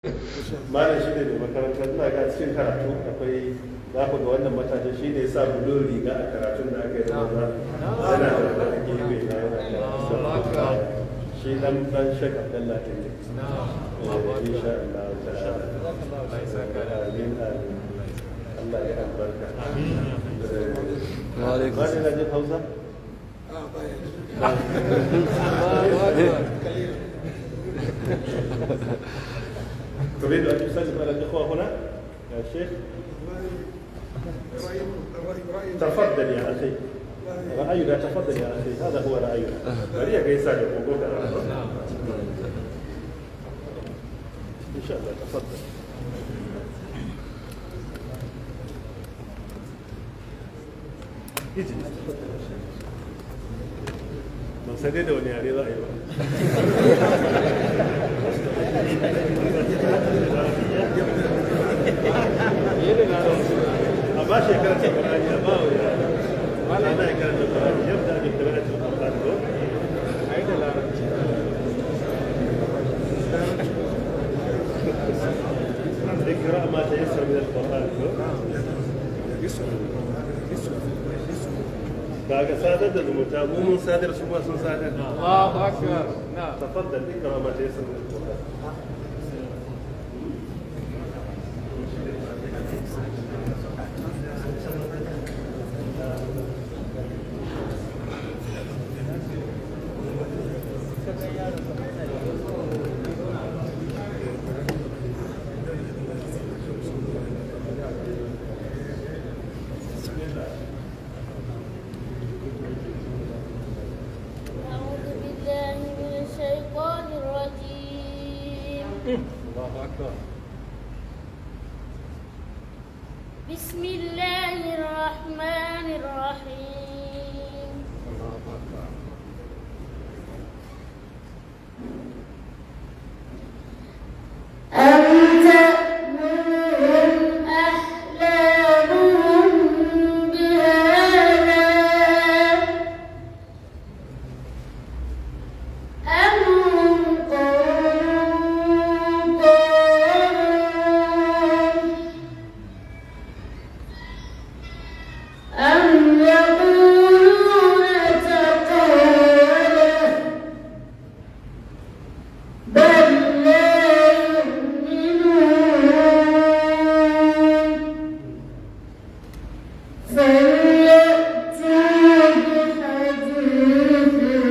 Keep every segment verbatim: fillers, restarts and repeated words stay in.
malam shi ne mai makarantar ina ga cikin karatu akwai za ku ga wannan matashin shi ne sa bulo riga a karatun da aka yi da maza yana da wata gefe na yana shi dan dan shek Abdullah ne insha Allah ta'ala amin amin Allah ya albarka amin wa alaikum assalam na ji Hausa ah baya تريد أن تسلم على الإخوة هنا يا شيخ؟ تفضل يا أخي رأينا تفضل يا أخي هذا هو رأينا مريا قيسان يقول إن شاء الله تفضل يجي تفضل يا شيخ من سديدوني يعني رأيي ما شكرت القرآن يا باوي ما لا يكرت القرآن يبدأ بقراءة القرآن أين لا اقرأ ما تيسر من القرآن باقي سادة المتابعون سادة شبه سن سادة الله أكبر نعم تفضل اقرأ ما تيسر من القرآن بسم الله الرحمن الرحيم أم تأمرهم أحلامهم بهذا أم هم قوم أم يقولون تقوله بل لا يؤمنون فليأتوا بحديث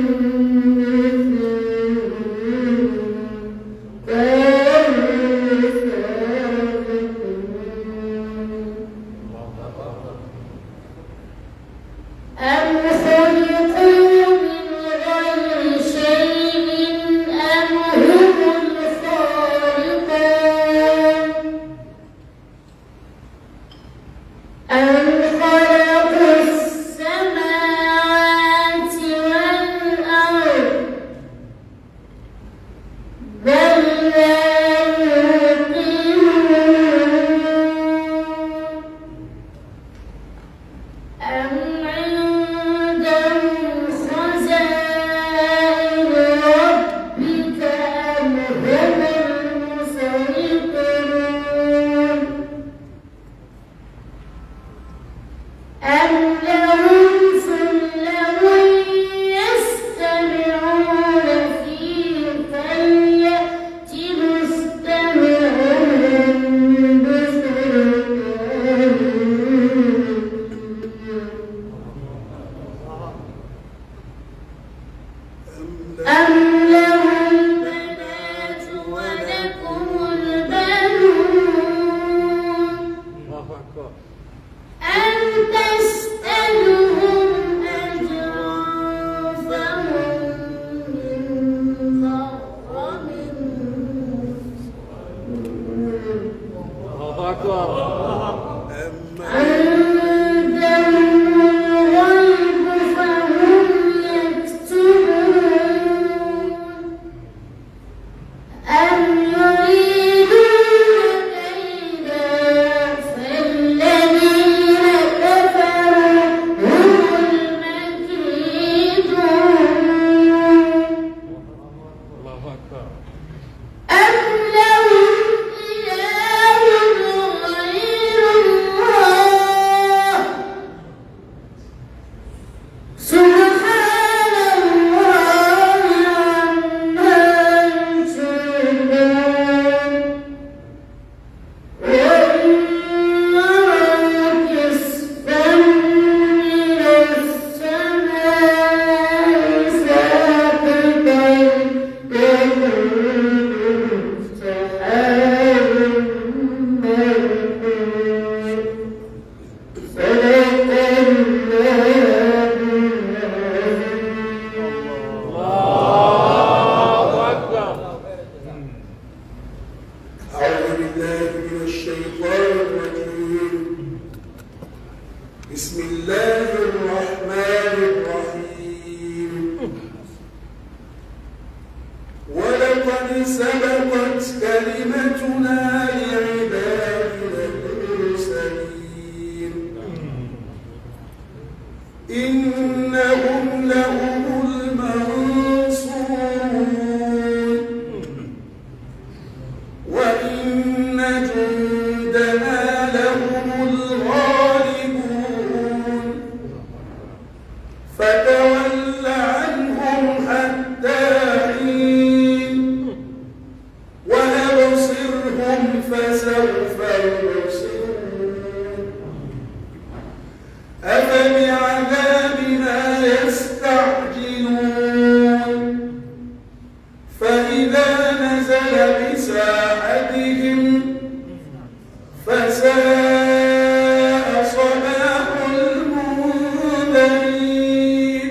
أم خلقوا من غير شيء أم هم الخالقون أم خلقوا السماوات والأرض بل لا يوقنون أم أم لهم سلم يستمعون فيه فليأت مستمعهم بسلطان أم لهم بنات ولكم البنون أم تسألهم أجرا فهم من مغرم عندهم الغيب فهم يكتبون أم يريدون كيدا فالذين كفروا هم المكيدون أم لهم أعوذ بالله من الشيطان الرجيم. بسم الله الرحمن الرحيم. ولقد سبقت كلمتنا لعبادنا المرسلين إنهم لهم المنصورون وإن جندنا لهم الغالبون فتول عنهم حتى حين وأبصرهم فسوف يبصرون أفبعذابنا يستعجلون فإذا نزل بساحتهم فساء صباح المنذرين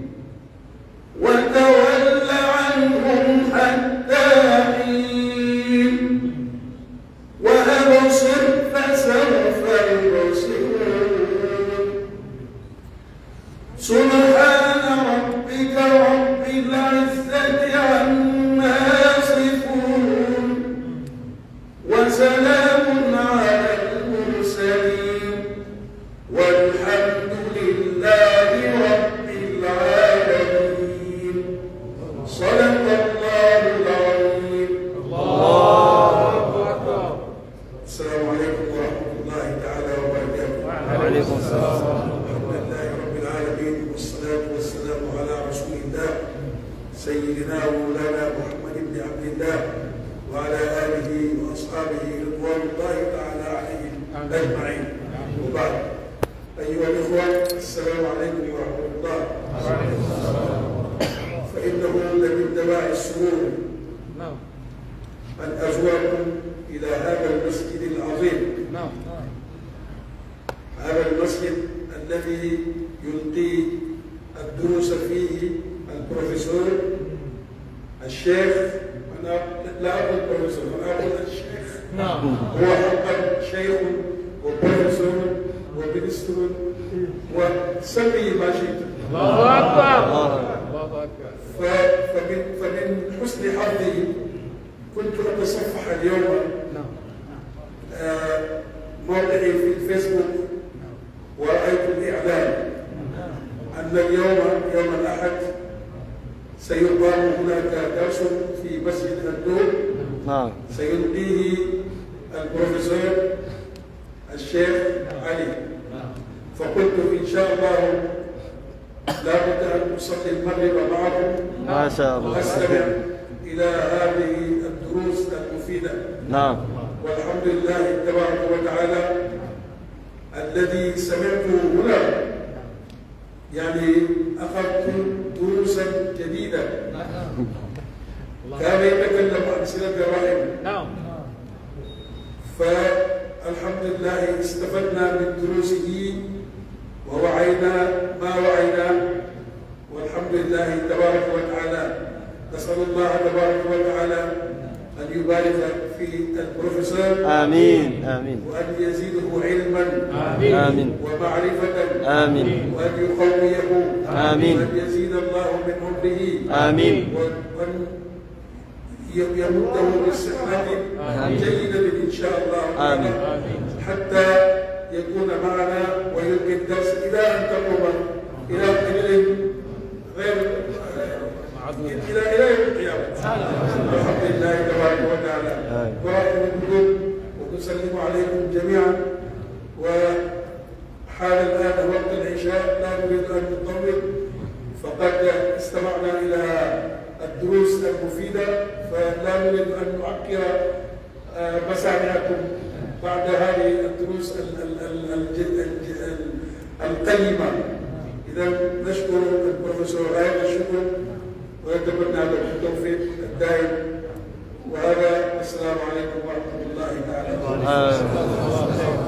وتول عنهم حتى حين وأبصر فسوف يبصرون سبحان ربك رب العزة عما يصفون وسلام على المرسلين والحمد لله رب العالمين. صدق الله العظيم. السلام عليكم ورحمة الله تعالى وبركاته. وعليكم السلام. الحمد لله رب العالمين والصلاة والسلام على رسول الله سيدنا ومولانا محمد بن عبد الله وعلى آله وأصحابه رضوان الله تعالى عليهم أجمعين. وبعد أيها الإخوة السلام عليكم ورحمة الله. فإنه لمن دواعي السرور أن أزوركم إلى هذا المسجد العظيم. هذا المسجد الذي يلقي الدروس فيه البروفيسور الشيخ، أنا لا أقول بروفيسور أنا أقول الشيخ. هو حقا شيخ وبروفيسور ومينستر وسمي ما شئت. الله أكبر. الله أكبر. فمن فمن حسن حظي كنت أتصفح اليوم آه موقعي في الفيسبوك ورأيت الإعلان أن اليوم يوم الأحد سيقام هناك درس في مسجد النور سيلقيه البروفيسور الشيخ علي. فقلت إن شاء الله لا بد أن أصلي المغرب معكم ما شاء الله وأستمع إلى هذه الدروس المفيدة. نعم. والحمد لله تبارك وتعالى الذي سمعته هنا يعني أخذت دروسا جديدة. كان يتكلم عن صلة الرحم. نعم. فالحمد لله استفدنا من دروسه ووعينا ما وعينا والحمد لله تبارك وتعالى. نسأل الله تبارك وتعالى أن يبارك في البروفيسور. آمين آمين. وأن يزيده علما آمين ومعرفة. آمين. وأن يقويه. آمين. وأن يزيد الله من عمره. آمين. وأن يمده بالصحة جيدة إن شاء الله. آمين. حتى يكون معنا ويلقي الدرس إلى أن تقوم إلى قليل غير إلى إلى يوم القيامة. الحمد لله تبارك وتعالى. ورحمة بكم ونسلم عليكم جميعا. وحال الآن وقت العشاء لا نريد أن نطول فقد استمعنا إلى الدروس المفيدة فلا نريد أن نعكر مسامعكم بعد هذه الدروس القيمة. إذا نشكر البروفيسور غاية الشكر ونتمنى له التوفيق الدائم. وهذا السلام عليكم ورحمة الله تعالى وبركاته.